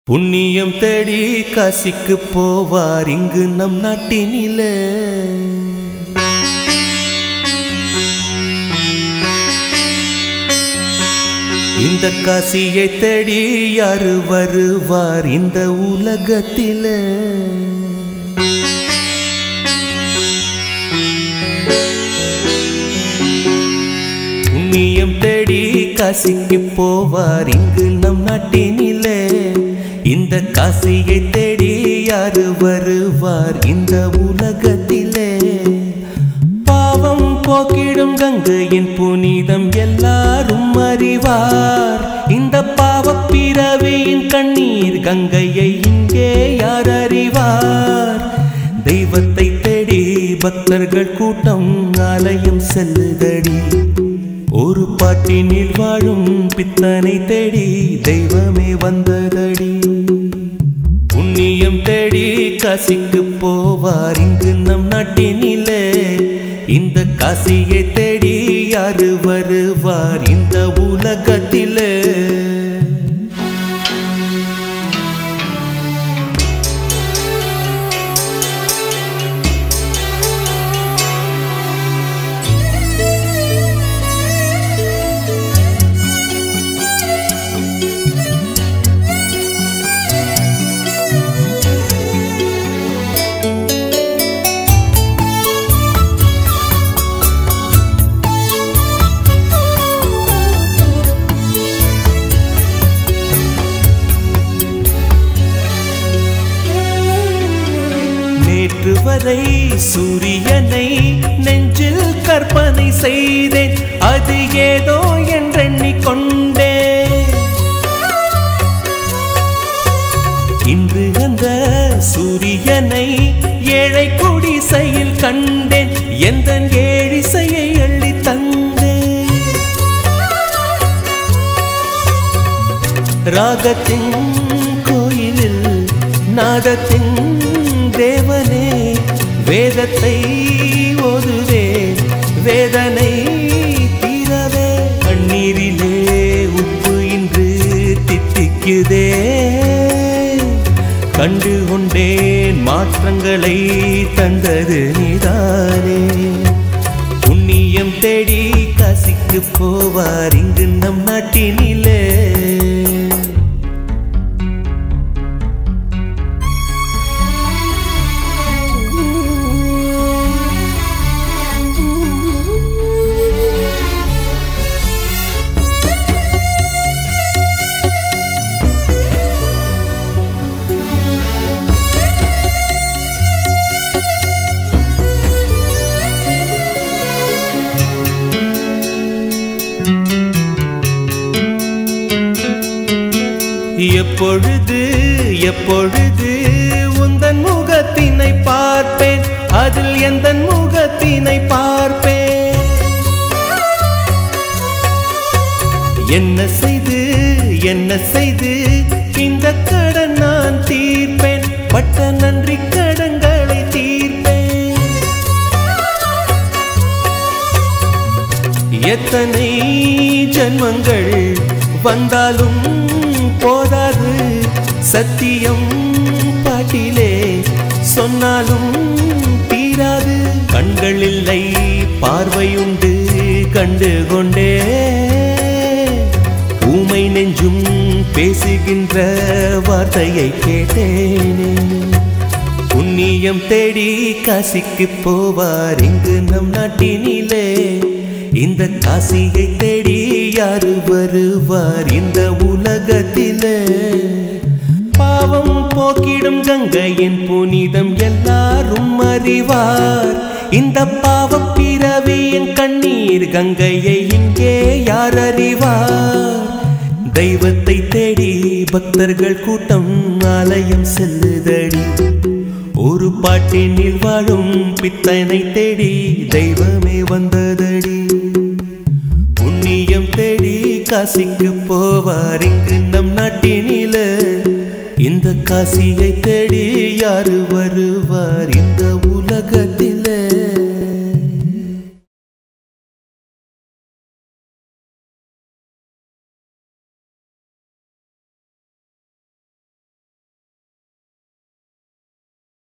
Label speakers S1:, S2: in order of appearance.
S1: புண்ணியம் தேடி காசிக்கு போவார் இங்கு நம் நாட்டினிலே. இந்த காசியை தேடி யாரு வருவார் இந்த உலகத்திலே. புண்ணியம் தேடி காசிக்கு போவார் இங்கு நம் நாட்டினிலே. இந்த காசியை தேடி யாரு வருவார் இந்த உலகத்திலே. பாவம் போக்கிடும் கங்கையின் புனிதம் எல்லாரும் அறிவார். இந்த பாவப் பிறவியின் கண்ணீர் கங்கையை இங்கே யார் அறிவார். தெய்வத்தை தேடி பக்தர்கள் கூட்டம் ஆலயம் செல்லுதடி. ஒரு பாட்டினில் வாழும் பித்தனை தேடி தெய்வமே வந்ததடி. புண்ணியம் தேடி காசிக்கு போவார் இங்கு நம் நாட்டினிலே. இந்த காசியை தேடி யாரு வருவார் இந்த உலகத்திலே. நேற்று வரை சூரியனை நெஞ்சில் கற்பனை செய்தேன். அது ஏதோ என்றெண்ணிக்கொண்டேன். இன்று அந்த சூரியனை ஏழை குடிசையில் கண்டேன். எந்த ஏழிசையை அள்ளி தந்தேன். ராகத்தின் கோயிலில் நாதத்தின் தேவனே வேதத்தை ஓதுவே வேதனை தீரவே. கண்ணீரிலே உப்பு இன்று தித்திக்குதே. கண்டு கொண்டேன் மாற்றங்களை தந்தது நீதானே. புண்ணியம் தேடி காசிக்கு போவார் இங்கு நம் நாட்டினிலே. எப்பொழுது எப்பொழுது உந்தன் முகத்தினை பார்ப்பேன். அதில் எந்த முகத்தினை பார்ப்பேன். என்ன செய்து இந்த கடன் நான் தீர்ப்பேன். பட்ட நன்றி கடன்களை தீர்ப்பேன். எத்தனை ஜன்மங்கள் வந்தாலும் போதாது. சத்தியம் பாட்டிலே சொன்னாலும் தீராது. கண்கள் இல்லை பார்வையுண்டு கண்டு கொண்டே. ஊமை நெஞ்சும் பேசுகின்ற வார்த்தையை கேட்டேனே. புண்ணியம் தேடி காசிக்கு போவார் இங்கு நம் நாட்டினிலே. இந்த காசியை தேடி யாரு வருவார் இந்த உலகத்திலே. பாவம் போக்கிடும் கங்கையின் புனிதம் எல்லாரும் அறிவார். இந்த பாவப் பிறவியின் கண்ணீர் கங்கையை இங்கே யார் அறிவார். தெய்வத்தை தேடி பக்தர்கள் கூட்டம் ஆலயம் செல்லுதடி. ஒரு பாட்டினில் வாழும் பித்தனை தேடி தெய்வமே வந்ததடி. புண்ணியம் தேடி காசிக்கு போவார் இங்கு நம் நாட்டினிலே. இந்த காசியை தேடி யாரு வருவார் இந்த உலகத்தில்.